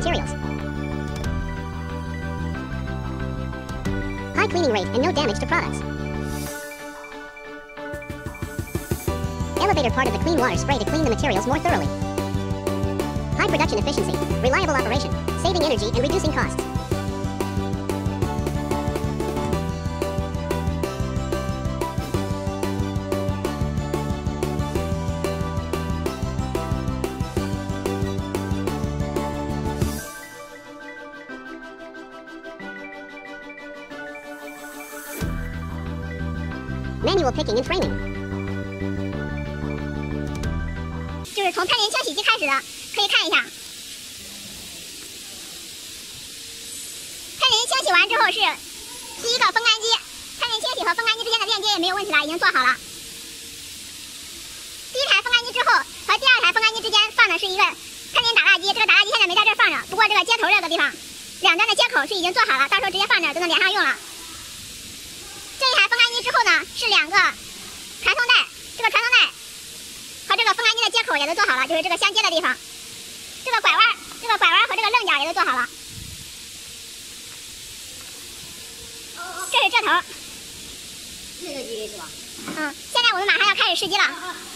materials. High cleaning rate and no damage to products. Elevator part of the clean water spray to clean the materials more thoroughly. High production efficiency, reliable operation, saving energy and reducing costs. Manual picking and framing. 就是从喷淋清洗机开始的，可以看一下。喷淋清洗完之后是一个风干机，喷淋清洗和风干机之间的链接也没有问题了，已经做好了。第一台风干机之后和第二台风干机之间放的是一个喷淋打蜡机，这个打蜡机现在没在这儿放着，不过这个接头这个地方两端的接口是已经做好了，到时候直接放这儿就能连上用了。这一台风干机之后呢，是两个传送带，这个传送带和这个风干机的接口也都做好了，就是这个相接的地方。这个拐弯和这个棱角也都做好了。这是这头。那个机是吧？现在我们马上要开始试机了。